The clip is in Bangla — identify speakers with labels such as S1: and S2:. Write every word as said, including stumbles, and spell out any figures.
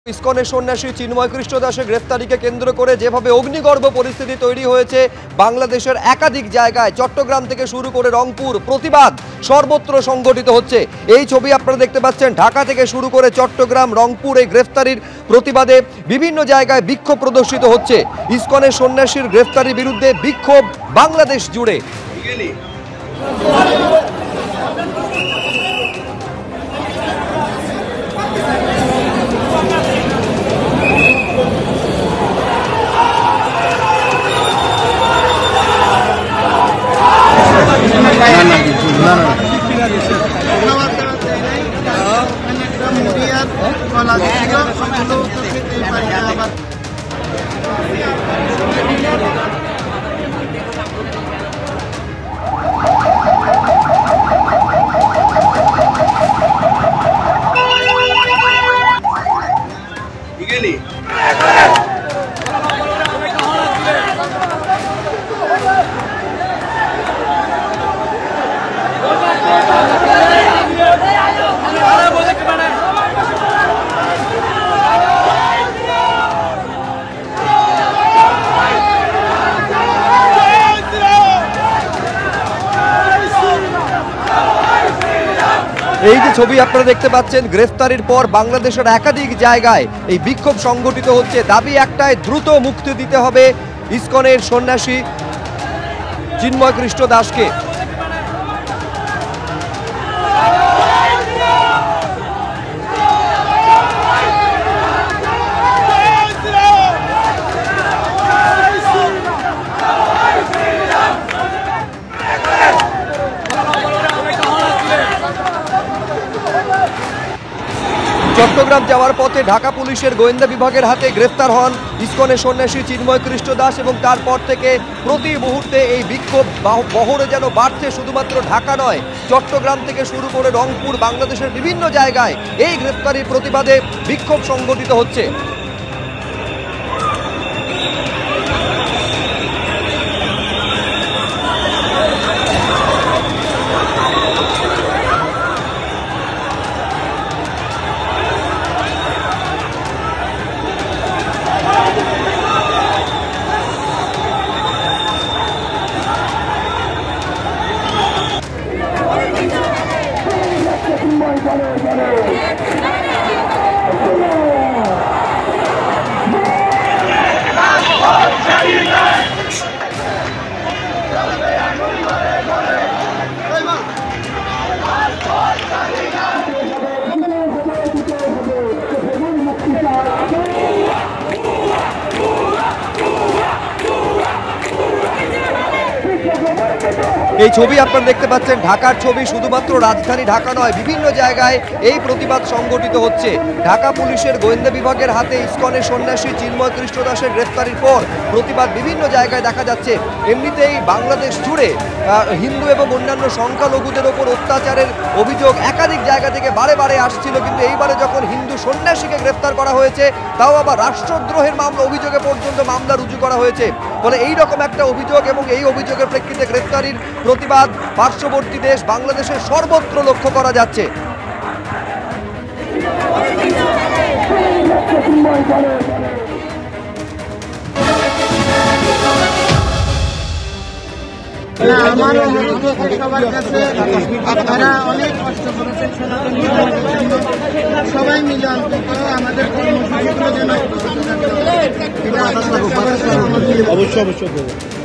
S1: ইসকনের সন্ন্যাসী চিন্ময় কৃষ্ণ দাসের গ্রেফতারিকে কেন্দ্র করে যেভাবে অগ্নিগর্ভ পরিস্থিতি তৈরি হয়েছে বাংলাদেশের একাধিক জায়গায়, চট্টগ্রাম থেকে শুরু করে রংপুর, প্রতিবাদ সর্বত্র সংগঠিত হচ্ছে। এই ছবি আপনারা দেখতে পাচ্ছেন, ঢাকা থেকে শুরু করে চট্টগ্রাম, রংপুর এই গ্রেফতারির প্রতিবাদে বিভিন্ন জায়গায় বিক্ষোভ প্রদর্শিত হচ্ছে। ইসকনের সন্ন্যাসীর গ্রেফতারির বিরুদ্ধে বিক্ষোভ বাংলাদেশ জুড়ে। এই যে ছবি আপনারা দেখতে পাচ্ছেন, গ্রেফতারির পর বাংলাদেশের একাধিক জায়গায় এই বিক্ষোভ সংগঠিত হচ্ছে। দাবি একটাই, দ্রুত মুক্তি দিতে হবে ইসকনের সন্ন্যাসী চিন্ময় কৃষ্ণ দাসকে। চট্টগ্রাম যাওয়ার পথে ঢাকা পুলিশের গোয়েন্দা বিভাগের হাতে গ্রেফতার হন ইসকনের সন্ন্যাসী চিন্ময় কৃষ্ণ দাস, এবং তারপর থেকে প্রতি মুহূর্তে এই বিক্ষোভ বহরে যেন বাড়ছে। শুধুমাত্র ঢাকা নয়, চট্টগ্রাম থেকে শুরু করে রংপুর, বাংলাদেশের বিভিন্ন জায়গায় এই গ্রেফতারির প্রতিবাদে বিক্ষোভ সংগঠিত হচ্ছে। এই ছবি আপনারা দেখতে পাচ্ছেন, ঢাকার ছবি। শুধুমাত্র রাজধানী ঢাকা নয়, বিভিন্ন জায়গায় এই প্রতিবাদ সংগঠিত হচ্ছে। ঢাকা পুলিশের গোয়েন্দা বিভাগের হাতে ইসকনের সন্ন্যাসী চিন্ময় কৃষ্ণ দাসের গ্রেফতারির পর প্রতিবাদ বিভিন্ন জায়গায় দেখা যাচ্ছে। এমনিতেই বাংলাদেশ জুড়ে হিন্দু এবং অন্যান্য সংখ্যালঘুদের ওপর অত্যাচারের অভিযোগ একাধিক জায়গা থেকে বারে বারে আসছিল, কিন্তু এইবারে যখন হিন্দু সন্ন্যাসীকে গ্রেফতার করা হয়েছে, তাও আবার রাষ্ট্রদ্রোহের মামলা অভিযোগে পর্যন্ত মামলা রুজু করা হয়েছে। ফলে এইরকম একটা অভিযোগ এবং এই অভিযোগের প্রেক্ষিতে গ্রেফতারির প্রতিবাদ পার্শ্ববর্তী দেশ বাংলাদেশের সর্বত্র লক্ষ্য করা যাচ্ছে।
S2: আমার অনুরোধ সবার কাছে, আপনারা অনেক কষ্ট করেছেন সবাই মিলে, অন্তত আমাদের কর্মসূচিগুলো যেন অবশ্যই অবশ্যই